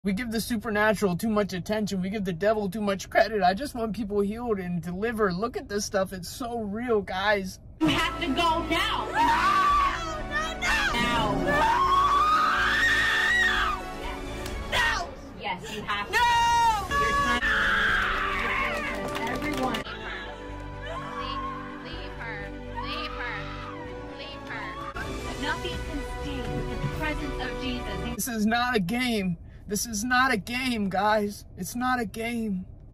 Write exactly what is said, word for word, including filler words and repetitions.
We give the supernatural too much attention. We give the devil too much credit. I just want people healed and delivered. Look at this stuff. It's so real, guys. You have to go now. No, no, no. Now. No. No. Yes, you have to. No. Your time. Everyone. Leave, leave her. Leave her. Leave her. Nothing can stay with the presence of Jesus. This is not a game. This is not a game, guys. It's not a game.